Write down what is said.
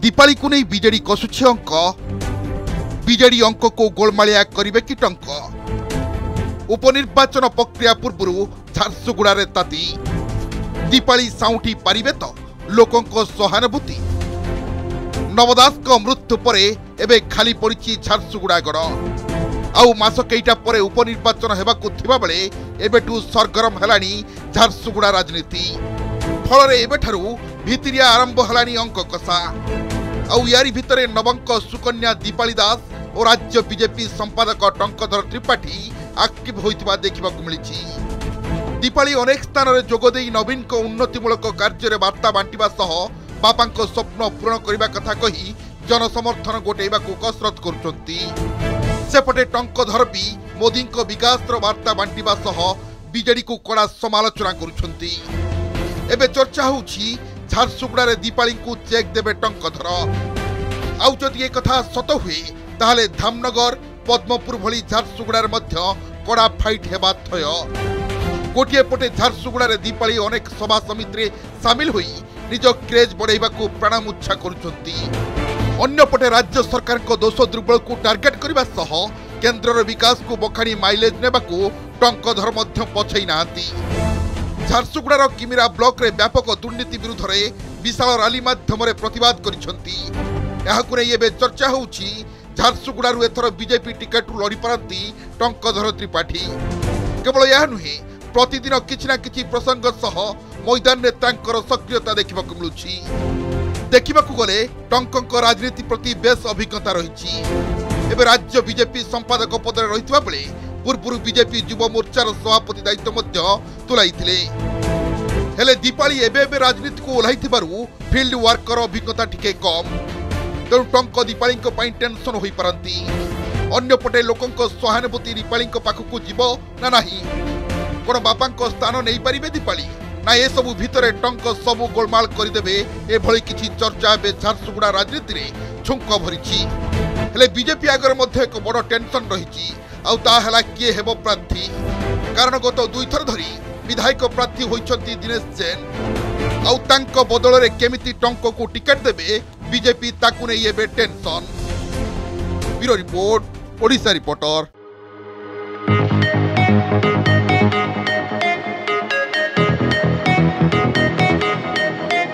दीपाली को नहीं बीजेडी कसुछे अंक बीजेडी अंक को गोलमालिया करिवे कि टंक उपनिर्वाचन प्रक्रिया पूर्व झारसुगुड़ा ताती दीपाली साउंटी पारिबे तो लोकों सहानुभूति नवदास मृत्यु पर एबे खाली पड़ी झारसुगुड़ा गड़ आउ मास कईटा पर उपनिर्वाचन हेबाकु थिबा बेले एबेटू सरगरम हेलानी झारसुगुड़ा राजनीति फल एबेठारू भितरिया आरंभ हेलानी अंक कषा आउ यारी भितरे नवंक सुकन्या दीपाली दास और राज्य बीजेपी संपादक टंकधर त्रिपाठी एक्टिव होइतिबा देखिबाकु मिलिछि। दीपाली अनेक स्थान में जोगदे नवीन को उन्नतिमूलक कार्य वार्ता बांटिबा सह बापांक स्वप्न पूरण करने कथा कही जनसमर्थन गोटेइबाकु कसरत करुछंती। सेपटे टंकधर भी मोदी को विकास वार्ता बांटिबा सह बीजेडी को कड़ा समालोचना करुछंती। एबे चर्चा होउछि झारसुगुड़ा दीपाली को चेक देबे टंकधर आउ जदि ए कथा सत हुए ताहले धामनगर पद्मपुर भली झारसुगुड़ा कड़ा फाइट हेबा थय। गोटे पटे झारसुगुड़ा दीपाली अनेक सभा समिति सामिल होई निज क्रेज बढ़ाइबाकू प्राणमुच्छा करुछंती। अन्य पटे राज्य सरकार को दोष दुर्बल को टार्गेट करने सह केन्द्र विकास को बखाणी माइलेज नेबाकू टंकधर मध्य पछई नांती। झारसुगुड़ा किमिरा ब्लॉक रे व्यापक दुर्नीति विरुद्ध रे विशाल रैली माध्यम प्रतिवाद करिसंती। एहाकु नै एबे चर्चा होउछि झारसुगुड़ारू एथर बीजेपी टिकेट लड़ी पारती टंकधर त्रिपाठी। केवल यह नुहे प्रतिदिन किछि ना किछि प्रसंग सह मैदान में तांकर सक्रियता देखिबाकु मिलुछि। देखिबाकु गले टंकक राजनीति प्रति बेस अभिज्ञता रहिछि। एबे राज्य बीजेपी संपादक पद रे रहितबा बेले पूर्व बीजेपी युव मोर्चार सभापति दायित्व मध्य तुलाइथिले। हेले दीपाली एबे राजनीति को ओह्लाइथिबारु फील्ड वर्कर अभिज्ञता टिके कम तेणु टंक दीपाली टेंशन हो पारती। अन्य पटे लोकों सहानुभूति दीपाली पाखक जीव ना नहीं कौन बापा स्थान नहीं पारे दीपाली ना ए सबू भितर टंक सबू गोलमाल करदेवे एभली किछि चर्चा ए झारसुगुड़ा राजनीति में छुंक भरी। हेले बीजेपी आगर मध्य एक बड़ टेंशन रही किए हेब प्रार्थी कारण गत दुई थर धरी विधायक प्रार्थी होइछंती दिनेश जैन आउ तांको बदल रे केमिति टंक को टिकेट देबे बीजेपी ताकू नै एबे tension. Bureau report Odisha reporter.